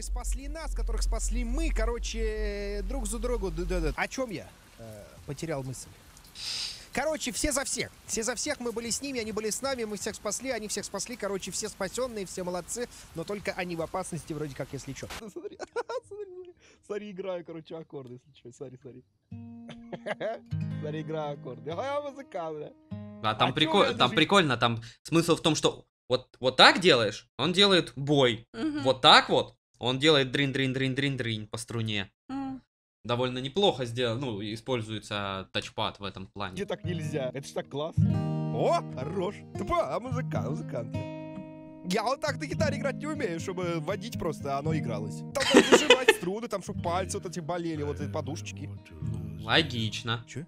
которые спасли нас, которых спасли мы, короче, друг за другу. О чем я? Потерял мысль. Короче, все за всех. Все за всех, мы были с ними, они были с нами, мы всех спасли, они всех спасли. Короче, все спасенные, все молодцы, но только они в опасности, вроде как, если что. Смотри, смотри, играю, короче, аккорды, если что. Смотри. Смотри, играю аккорды. А музыкант, бля. А там прикольно, там смысл в том, что вот так делаешь, он делает бой. Вот так вот, он делает дрин-дрин-дрин-дрин-дрин по струне. Довольно неплохо сделано, ну, используется тачпад в этом плане. Где так нельзя? Это ж так классно. О, хорош. Тупо, а музыкант. Я вот так на гитаре играть не умею, чтобы водить просто, а оно игралось. Там надо нажимать струны, там, чтобы пальцы вот эти болели, вот эти подушечки. Логично. Че?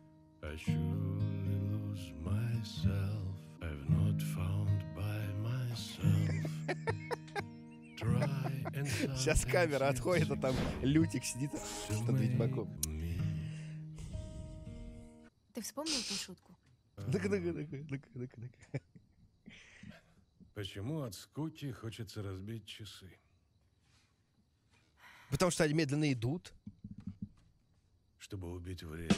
Сейчас камера отходит, а там Лютик сидит над Ведьмаком. Ты вспомнил ту шутку? Почему от скуки хочется разбить часы? Потому что они медленно идут. Чтобы убить время.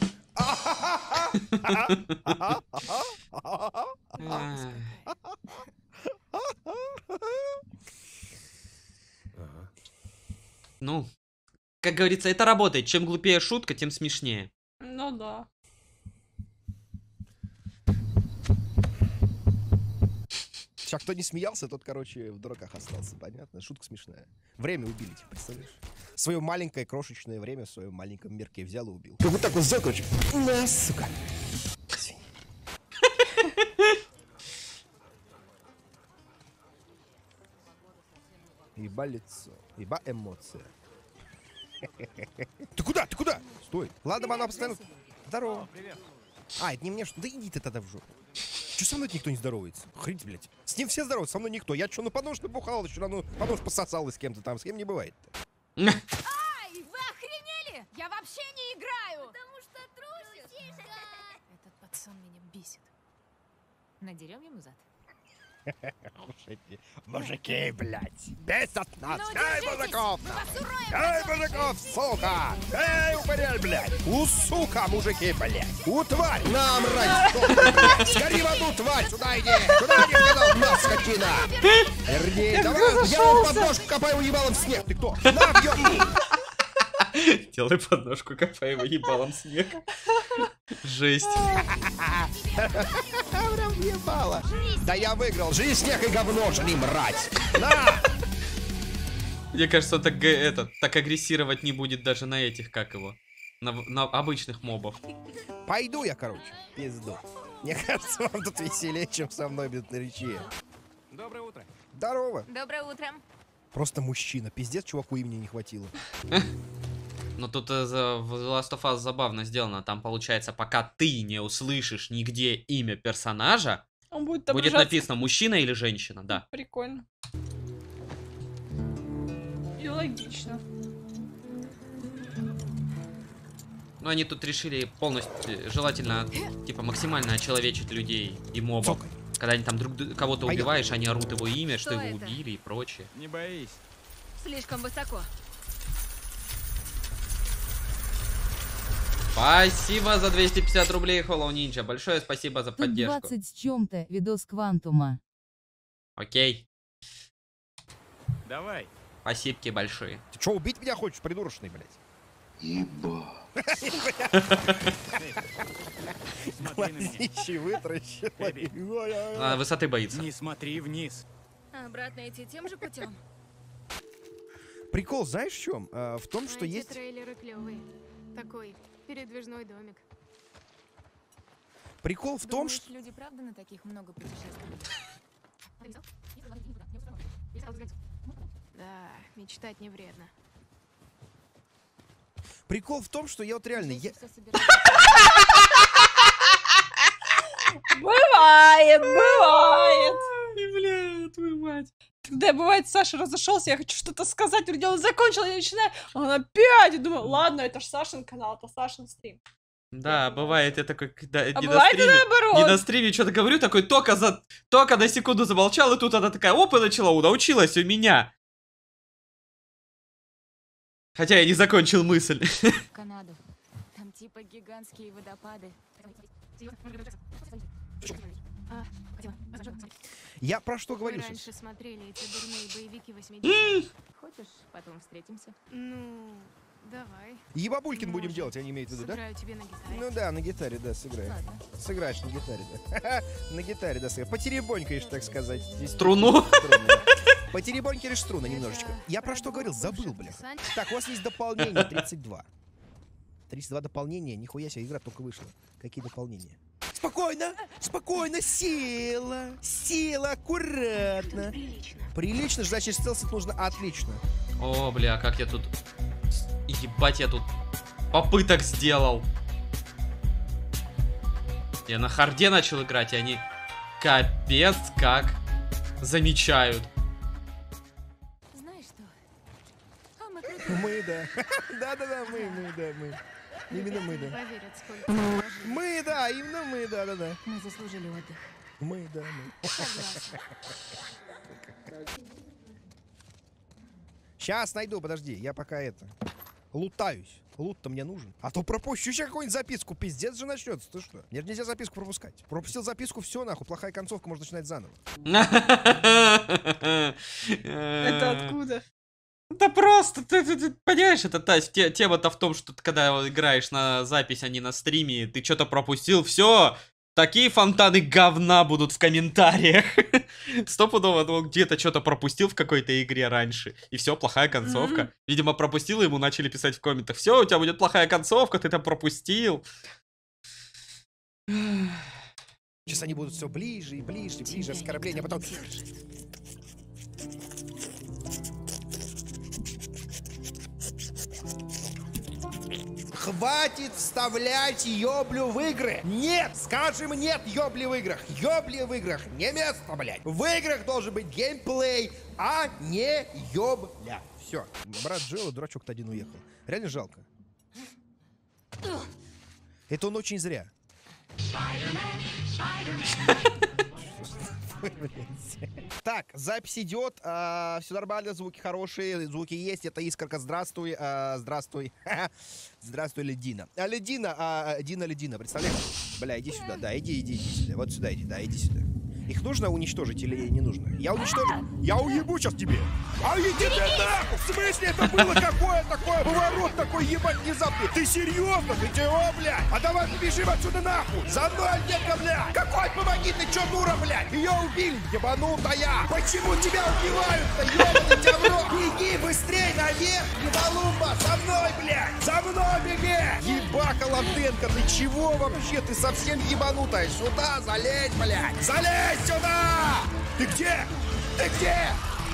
Ну, как говорится, это работает. Чем глупее шутка, тем смешнее. Ну да. Сейчас кто не смеялся, тот, короче, в дураках остался, понятно? Шутка смешная. Время убили, типа, представляешь? Свое маленькое крошечное время в своем маленьком мирке взял и убил. Ты вот так вот взял, короче. На, сука. Еба лицо. Еба эмоция. Ты куда? Ты куда? Стой. Ладно, она постоянно... Здорово. А, это не мне что? Да иди ты тогда в жопу. Че со мной никто не здоровается? Хрень, блядь. С ним все здороваются, со мной никто. Я что, на понож набухал, еще на понож пососалась с кем-то там. С кем не бывает-то. Ай, вы охренели? Я вообще не играю! Потому что трусишь. Этот пацан меня бесит. Надерем ему зад? Мужики, блядь, бесят нас! Ну, Эй, держитесь! мужиков! Мы вас уроем, Эй, потом мужиков, держитесь! сука! Эй, упырель, блядь! У, сука, мужики, блядь! У, тварь! На, мразь! Сгори в аду, тварь! Сюда иди! Сюда иди, сказал! На, скотина! Верни, давай! Я вам подножку копаю ебалом в снег! Ты кто? На, бьём! Делай подножку, копай его ебалом снег. Жесть. Прям въебало. Да я выиграл. Жри снег и говно, жри, мразь. На! Мне кажется, он так агрессировать не будет даже на этих, как его, на обычных мобов. Пойду я, короче, пизду. Мне кажется, вам тут веселее, чем со мной будет на речи. Доброе утро. Здорово. Доброе утро. Просто мужчина. Пиздец, чуваку имени не хватило. Но тут в The Last of Us забавно сделано. Там получается, пока ты не услышишь нигде имя персонажа, Он будет будет написано мужчина или женщина, да. Прикольно. И логично. Но они тут решили полностью, желательно, типа, максимально очеловечить людей и мобов. Цокай. Когда они там кого-то Пойдем. убиваешь, они орут его имя, что Что его это? убили и прочее. Не боись. Слишком высоко. Спасибо за 250 рублей, Hollow Ninja. Большое спасибо за Тут поддержку. 20 с чем-то, видос Квантума. Окей. Давай. Спасибки большие. Ты что, убить меня хочешь, придурочный, блядь? Еба. Глазищи вытращил. Она высоты боится. Не смотри вниз. Обратно идти тем же путем. Прикол, знаешь в чем? В том, что Эти есть... трейлеры клевые. Такой передвижной домик. Прикол в том, Думаешь, что... люди правда на таких много путешествуют? Да, мечтать не вредно. Прикол в том, что я вот реально... Если Я... всё собирать- Бывает, бывает. Бля, твою мать. Когда бывает, Саша разошелся, я хочу что-то сказать, вроде он закончил, я начинаю, а он опять, я думаю, ладно, это ж Сашин канал, это Сашин стрим. Да, бывает, я такой, когда А не на бывает и стриме, наоборот. не на стриме что-то говорю, такой только на секунду замолчал, и тут она такая, оп, и начала, научилась у меня. Хотя я не закончил мысль. В Канаду. Там типа гигантские водопады. Я про что Мы говорю раньше сейчас? смотрели эти дурные боевики 80-х. Хочешь, потом встретимся? Ну, давай. Ебабулькин будем Может, делать, я не имею в виду, да? Сыграю тебе на гитаре. Ну да, на гитаре, да, сыграю. Ладно. Сыграешь на гитаре, да. На гитаре, да, сыграешь. Потеребонькаешь, так сказать. Здесь Струну. струны, да. Потеребонькаешь струны немножечко. Я про что говорил? Забыл, бля. Сань, Так, у вас есть дополнение 32. 32 дополнения, нихуя себе, игра только вышла. Какие дополнения? Спокойно, спокойно, села, села, аккуратно. Прилично, значит, стелсить нужно отлично. О, бля, как я тут... Ебать, я тут попыток сделал. Я на харде начал играть, и они капец как замечают. Знаешь что? А мы крутые. Мы, да. Да-да-да, мы. Именно мы, не да. поверят, сколько вложили. Мы, да, именно мы, да-да-да. Мы заслужили отдых. Мы, да, мы. Согласна. Сейчас найду, подожди, я пока это... Лутаюсь. Лут-то мне нужен. А то пропущу еще какую-нибудь записку. Пиздец же начнется. Ты что? Мне же нельзя записку пропускать. Пропустил записку, все нахуй. Плохая концовка, можно начинать заново. Это откуда? Да просто, ты понимаешь, это тема-то в том, что ты, когда играешь на запись, а не на стриме, ты что-то пропустил, все, такие фонтаны говна будут в комментариях. Стопудово, он где-то что-то пропустил в какой-то игре раньше, и все, плохая концовка. Видимо, пропустил, и ему начали писать в комментах, все, у тебя будет плохая концовка, ты там пропустил. Сейчас они будут все ближе и ближе, ближе, оскорбления, потом... Хватит вставлять ёблю в игры! Нет! Скажем нет ёбли в играх! Ёбли в играх! Не место, блядь! В играх должен быть геймплей, а не ёбля. Все. Брат Джоэла, дурачок-то один уехал. Реально жалко. Это он очень зря. Так, запись идет, все нормально, звуки хорошие, звуки есть, это Искорка, здравствуй, здравствуй, здравствуй, Ледина. Ледина, представляешь? Бля, иди сюда, да, иди сюда, вот сюда иди, да, иди сюда. Их нужно уничтожить или не нужно? Я уничтожу. Я уебу сейчас тебе. А иди ты нахуй! В смысле это было? Какое такое поворот такой ебать внезапный? Ты серьезно? Ты чего, блядь? А давай побежим отсюда нахуй! За мной, детка, блядь! Какой помоги, ты чё, дура, блядь? Ее убили, ебанутая! Почему тебя убивают-то, ебаный тебя в рот? Беги быстрей наверх, ебалумба! За мной, блядь! За мной беги! Ебака Латенко, ты чего вообще? Ты совсем ебанутая! Сюда залезь, блядь! Залезь! Сюда! Ты где? Ты где?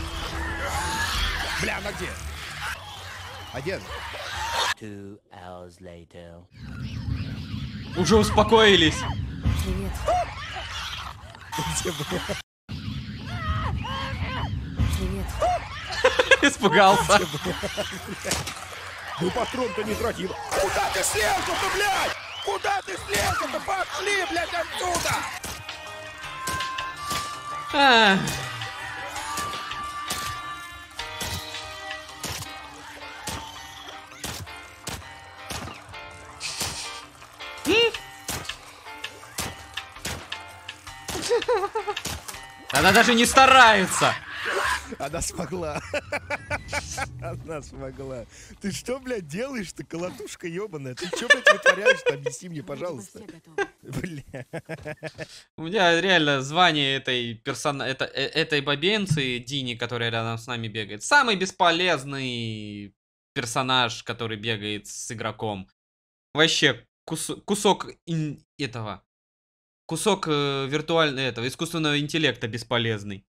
Бля, она где? А где? 2 hours later. Уже успокоились. Привет. Где была? Привет. Испугался. Ну патрон-то не трати. Куда ты слезла-то, блядь? Куда ты слезла-то? Пошли, блядь, отсюда! А. Она даже не старается. Она смогла. Она смогла. Ты что, блядь, делаешь-то, колотушка ебаная? Ты что, блядь, вытворяешь-то? Объясни мне, пожалуйста. Все готовы. Бля. У меня реально звание этой бабенцы Дини, которая рядом с нами бегает. Самый бесполезный персонаж, который бегает с игроком. Вообще, кусок этого. Кусок этого искусственного интеллекта бесполезный.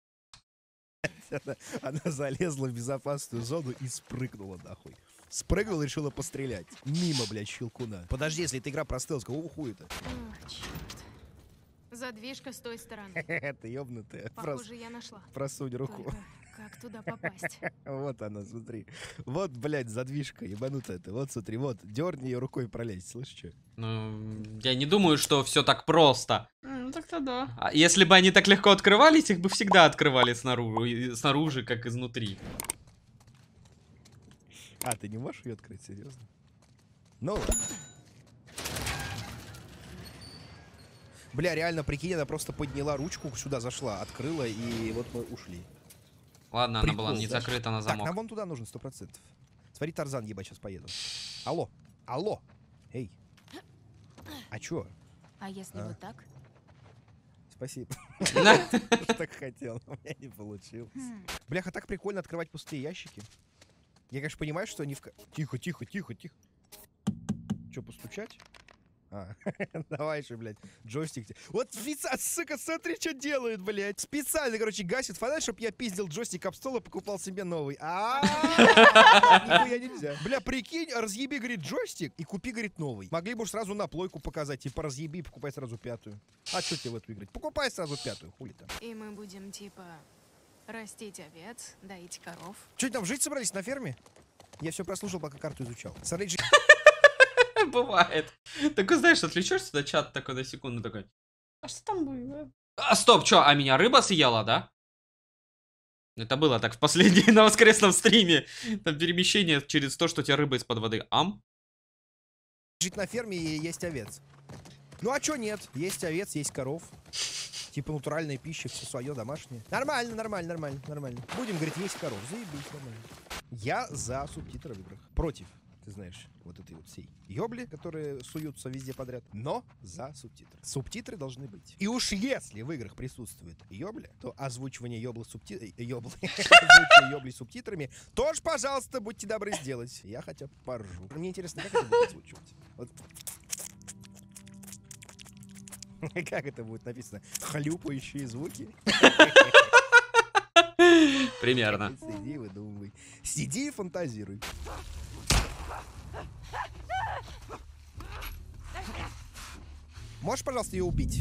Она залезла в безопасную зону и спрыгнула нахуй. Спрыгнула и решила пострелять. Мимо, блядь, щелкуна. Подожди, если это игра про стелс, какого хуя это? О, черт. Задвижка с той стороны. Это ёбнутая. Похоже, я нашла. Просунь руку. Только как туда попасть? Вот она, смотри. Вот, блядь, задвижка ебанутая ты. Вот, смотри, вот. Дерни ее рукой и пролезь, слышишь, что? Ну, я не думаю, что все так просто. Ну так-то да. А если бы они так легко открывались, их бы всегда открывали снаружи, как изнутри. А, ты не можешь ее открыть, серьезно? Ну ладно. Бля, реально, прикинь, она просто подняла ручку, сюда зашла, открыла, и вот мы ушли. Ладно, Прикол, она была не да? закрыта на Так, замок. нам вон туда нужно 100%. Смотри, Тарзан, ебать, сейчас поеду. Алло, алло, эй. А чё? А если вот так? Спасибо. Так хотел, но у меня не получилось. Бляха, так прикольно открывать пустые ящики. Я, конечно, понимаю, что они в... Тихо, тихо, тихо, тихо. Чё, постучать? А, давай же, блядь, джойстик. Вот, сука, смотри, что делают, блядь. Специально, короче, гасит фонарь, чтобы я пиздил джойстик об стол и покупал себе новый. Нихуя нельзя. Бля, прикинь, разъеби, говорит, джойстик и купи, говорит, новый. Могли бы уж сразу на плойку показать, типа, разъеби и покупай сразу 5-ю. А что тебе в эту играть? Покупай сразу 5-ю, хули там. И мы будем, типа, растить овец, доить коров. Что там, жить собрались на ферме? Я все прослушал, пока карту изучал. Смотреть же... Бывает. Такой, знаешь, отвлечешься на чат такой на секунду такой. А что там было? А, стоп, чё, а меня рыба съела, да? Это было так в последнем на воскресном стриме. Там перемещение через то, что тебя рыба из-под воды. Ам? Жить на ферме и есть овец. Ну а чё нет? Есть овец, есть коров. Типа натуральная пища, все свое, домашнее. Нормально, нормально, нормально, нормально. Будем, говорит, есть коров. Заебись, нормально. Я за субтитры в играх. Против, ты знаешь, вот этой вот всей ёбли, которые суются везде подряд. Но за субтитры. Субтитры должны быть. И уж если в играх присутствует ёбля, то озвучивание ёблы озвучивание ёбли субтитрами тоже, пожалуйста, будьте добры сделать. Я хотя бы поржу. Мне интересно, как это будет озвучивать? Вот. Как это будет написано? Хлюпающие звуки? Примерно. Сиди, выдумывай. Сиди и фантазируй. Можешь, пожалуйста, ее убить?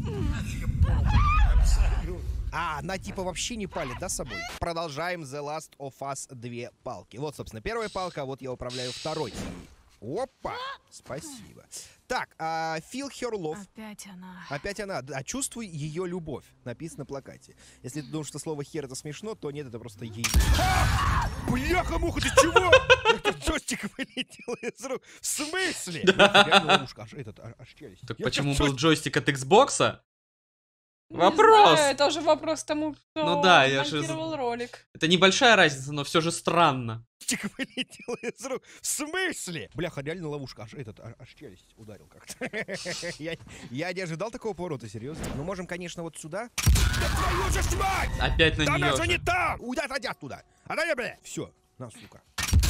А, она типа вообще не палит, да, с собой? Продолжаем The Last of Us 2 палки. Вот, собственно, первая палка, а вот я управляю второй. Опа! Спасибо. Так, Feel Her Love. Опять она. Опять она. Да, чувствуй ее любовь. Написано на плакате. Если ты думаешь, что слово хер это смешно, то нет, это просто ей. Бляха-муха, ты чего? Этот джойстик вылетел из рук. В смысле? Реально ловушка. Аж челюсть. Так почему был джойстик от Xboxа? Вопрос. Не знаю, это уже вопрос тому, кто Ну да, я же... монтировал ролик. Это небольшая разница, но все же странно. Джойстик вылетел из рук. В смысле? Бляха, реально ловушка. Аж челюсть ударил как-то. Я не ожидал такого поворота, серьезно. Мы можем, конечно, вот сюда. Да твою же ж мать! Опять на Да нее. она же не там! Отойди оттуда! Отойди, бля! Все, на, сука.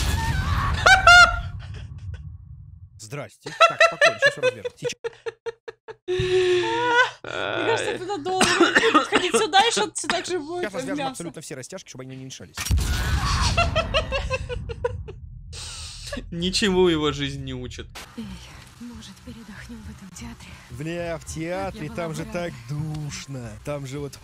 Здрасте. Так, спокойно, сейчас развяжем. Мне кажется, это надолго. Ходить сюда и что-то так же будет. Сейчас развяжем мясо. абсолютно все растяжки, чтобы они не мешались. Ничему его жизнь не учит. Эй, может, передохнем в этом театре? Бля, в театре Я там была же бы так душно. Там же вот...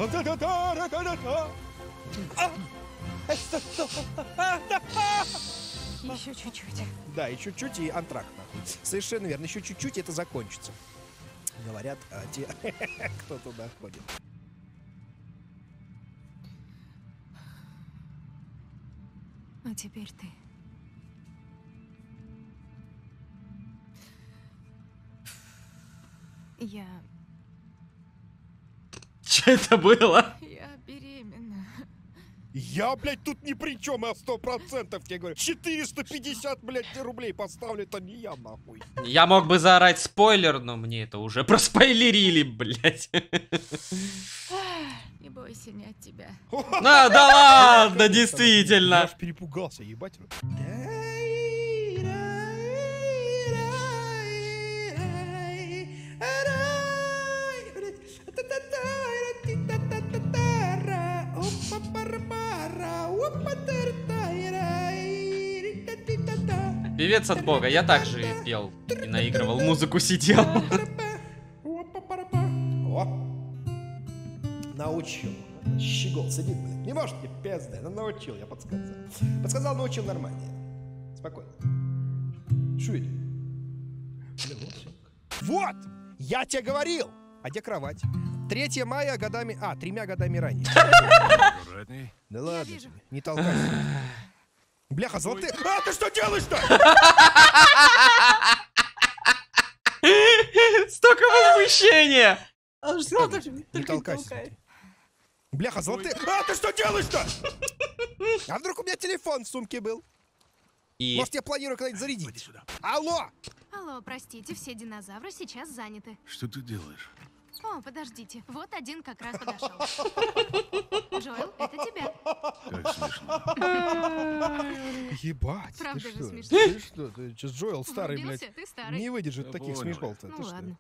Еще чуть-чуть. Да, и чуть-чуть, и антракт, нахуй. Совершенно верно, еще чуть-чуть, и это закончится. Говорят, те, кто туда ходит. А теперь ты. Я Что это было? беременна. Я, блядь, тут ни при чем, я 100% тебе говорю. 450, блядь, рублей поставлю, это не я, нахуй. Я мог бы заорать спойлер, но мне это уже проспойлерили, блядь. Не бойся, не от тебя. Да ладно, действительно. Я аж перепугался, ебать. Певец от бога, я также пел и наигрывал музыку, сидел. О, научил. Щегол сидит, блядь. Не может мне пизда, но научил, я подсказал. Подсказал, научил нормально. Спокойно. Шо это? Вот! Я тебе говорил! А где кровать? 3 мая годами... 3 годами ранее. Аккуратней. Да ладно вижу. тебе, не толкайся. Бляха, золотые. А, ты что делаешь-то? Столько возмущения! Он же сказал, только Не толкайся. Бляха, золотые. А, ты что делаешь-то? А вдруг у меня телефон в сумке был? И... Может, я планирую когда-нибудь зарядить? Алло! Алло, простите, все динозавры сейчас заняты. Что ты делаешь? О, подождите, вот один как раз подошел. Джоэл, это тебя. Как смешно. Ебать, Правда ты же что? смешно. Ты что? Ты сейчас Джоэл старый, Влюбился? блядь. Ты старый. Не выдержит Да таких понял. смешков-то. Ну Ты что? ладно.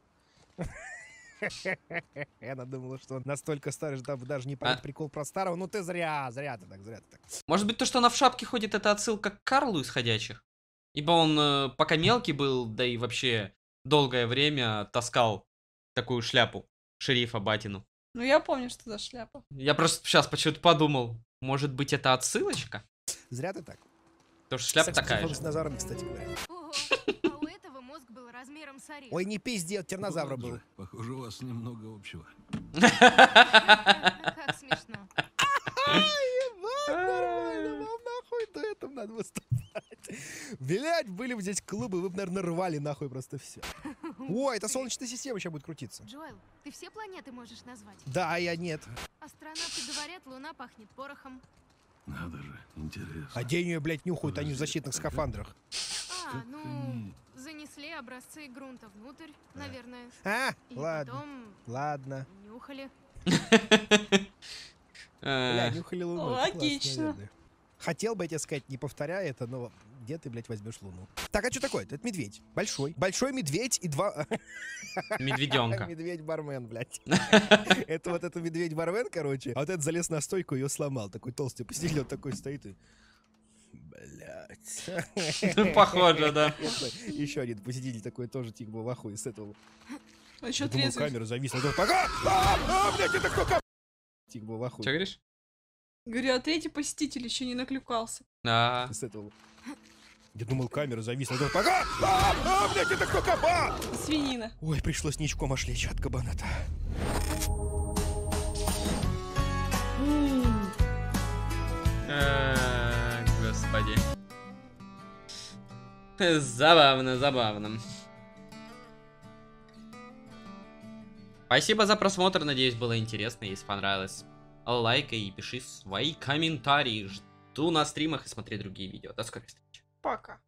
Я думала, что он настолько старый, что даже не понять прикол про старого. Ну ты зря ты так. Может быть, то, что она в шапке ходит, это отсылка к Карлу из «Ходячих»? Ибо он пока мелкий был, да и вообще долгое время таскал такую шляпу шерифа Батину. Ну я помню, что за шляпа. Я просто сейчас почему-то подумал, может быть, это отсылочка? Зря ты так. Потому что шляпа Кстати, такая телефон же. с динозаврами, кстати говоря. Ого, а у этого мозг был размером с орех. Ой, не пизди, тиранозавра Вот был. же, Похоже, у вас немного общего. Как смешно. Нормально, вам нахуй до этого надо выступать. Блять, были бы здесь клубы, вы бы, наверное, рвали нахуй просто все. Ой, это Солнечная система сейчас будет крутиться. Джоэл, ты все планеты можешь назвать? Да, а я нет. Астронавты говорят, Луна пахнет порохом. Надо же, интересно. А день ее, блядь, нюхают, они в Подожди, защитных ага. скафандрах. А, Как ну, они- занесли образцы грунта внутрь, наверное. А, И ладно, потом ладно. нюхали. Бля, нюхали Луну. это классно, Логично. наверное. Хотел бы я тебе сказать, не повторяя это, но где ты, блядь, возьмешь Луну? Так, а что такое? Это медведь. Большой. Большой медведь и два... Медведенка. Медведь-бармен, блядь. Это вот это медведь-бармен, короче. А вот этот залез на стойку и ее сломал. Такой толстый посетитель, вот такой стоит и... Блядь. Похоже, да. Еще один посетитель такой тоже типа в ахуе с этого. А еще Я думал, трезвый. камера зависла. Думал, пока! Блядь, это кто кам... Типа в Че ахуе говоришь? Говорю, а третий посетитель еще не наклюкался. А, с этого. Я думал, камера зависла. Думал, пока! Блядь, это кто кабан? Свинина. Ой, пришлось ничком ошлечь от кабана-то. Господи. Забавно, забавно. Спасибо за просмотр, надеюсь, было интересно. Если понравилось, лайкай и пиши свои комментарии. Жду на стримах и смотри другие видео. До скорых встреч. Пока.